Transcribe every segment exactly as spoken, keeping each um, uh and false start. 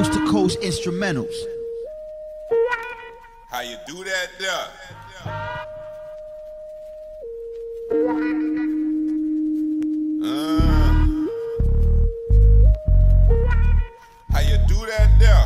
Coast to Coast Instrumentals. How you do that there? Uh, how you do that there?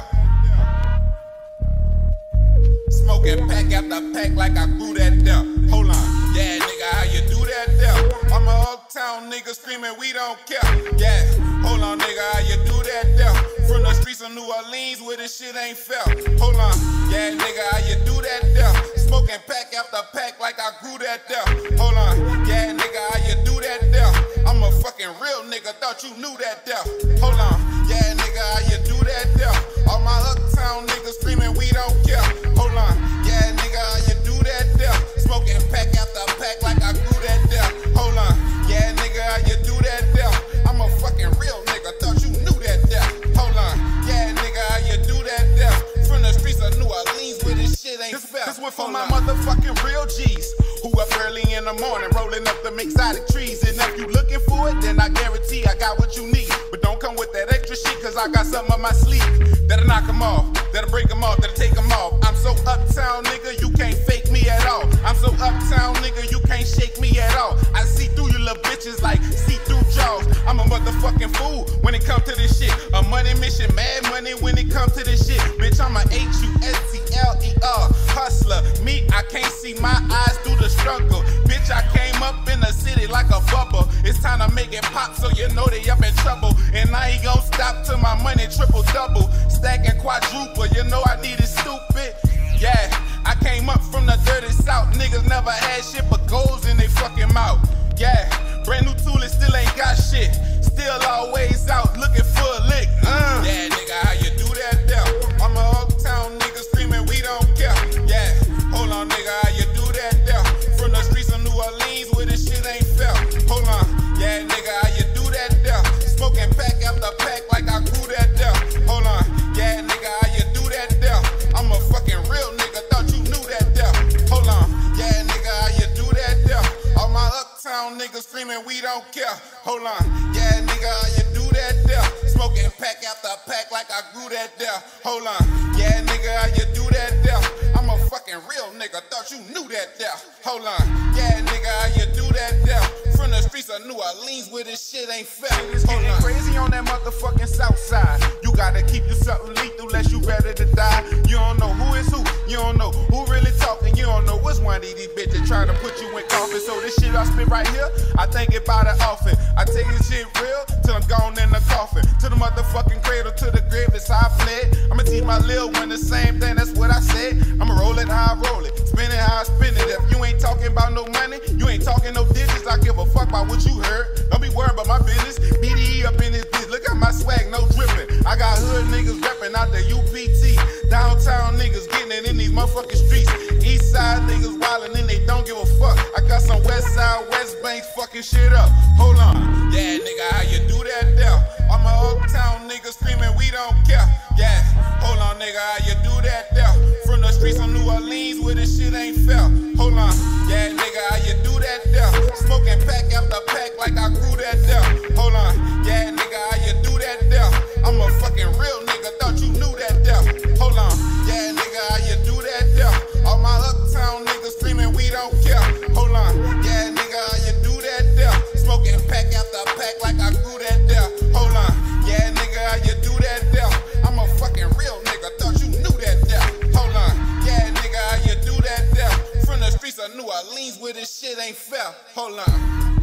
Smoking pack after pack like I grew that there. Hold on, yeah nigga, how you do that there? I'm a uptown nigga screaming we don't care. Yeah, hold on nigga, how you do that there? From the streets of New Orleans where this shit ain't fair. Hold on, yeah nigga, how you do that there? Smoking pack after pack like I grew that there. Hold on, yeah nigga, how you do that there? I'm a fucking real nigga, thought you knew that there. Hold on, yeah nigga, how you do that there? All my uptown niggas screaming we don't care. Hold on, yeah nigga, how you do that there? Smoking pack after pack like I grew that there. Hold on, yeah nigga, how you do that there? I'm a fucking real nigga, thought you knew that there. Hold on, yeah nigga, how you do that there? From the streets of New Orleans where this shit ain't fair. This one for my motherfucking real G's who up early in the morning rolling up them exotic trees. And if you looking for it, then I guarantee I got what you need. But don't come with that extra shit, cause I got something up my sleeve that'll knock them off, that'll break them off, that'll take them off. I'm so uptown nigga, you can't fake me at all. I'm so uptown nigga, you can't shake me at all. I see through you little bitches like see-through jaws. I'm a motherfucking fool when it comes to this shit. A money mission, mad money when it comes to this shit. Bitch, I'm a H U S T L E R hustler. Me, I can't see my eyes through the struggle. Bitch, I came up in the city like a bubble. It's time to make it pop so you know they up in trouble. And I ain't gon' stop till my money triple double. Stacking quadruple, you know I need it stupid. Yeah, I came up from the dirty south. Niggas never had shit but goals in they fucking mouth. Yeah, brand new tool and still ain't got shit. Still always out looking for a lick. Uh. Yeah, nigga, how you do that there? I'm a uptown nigga screaming we don't care. Yeah, hold on nigga, how you do that there? From the streets of New Orleans where this shit ain't fair. Hold on, yeah nigga, how you do that there? Smoking pack after pack like I grew that there. Hold on, yeah nigga, how you do that there? I'm a fucking real nigga, thought you knew that there. Hold on, yeah nigga, how you do that there? All my uptown niggas screaming we don't care. Hold on, yeah nigga, how you do that there? Smoking pack after pack like I grew that there. Hold on, yeah nigga, how you do that there? I'm a fucking real nigga, thought you knew that there. Hold on, yeah nigga, how you do that there? From the streets of New Orleans where this shit ain't fair. It's getting crazy on that motherfucking south side. You gotta keep you something lethal unless you ready to die. You don't know who is who, you don't know who really talking, you don't know what's one of these bitches trying to put you in coffin. So this shit I spit right here, I think about it often. I take this shit real till I'm gone in the coffin. To the motherfucking cradle, to the grave, that's how I fled. I'ma teach my lil' one the same thing, that's what I said. I'ma roll it how I roll it, spin it how I spin it. If you ain't talking about no money, you ain't talking no digits, I give a fuck about what you heard. Don't be worried about my business. B D E up in this bitch, look at my swag, no dripping. I got hood niggas rapping out the U P T. Downtown niggas getting it in these motherfucking streets. East side niggas wildin' and they don't give a fuck. I got some west side, west banks fucking shit up. Hold on, yeah nigga, how you do that there? I'm a uptown nigga screaming we don't care. Yeah, hold on nigga, how you do that there? From the streets of New Orleans where this shit ain't fair. Hold on, yeah nigga, how you do that there? Smoking pack after pack like I grew that there. Hold on, yeah nigga, how you do that there? I'm a fucking real nigga, thought you knew that there. Hold on, yeah nigga, how you do that there? All my uptown niggas screaming we don't care. Hold on, yeah nigga, how you do that there? Smoking pack after pack like I grew that there. Hold on, yeah nigga, how you do that there? I'm a fucking real nigga, thought you knew that there. Hold on, yeah nigga, how you do that there? From the streets of New Orleans where this shit ain't fair. Hold on.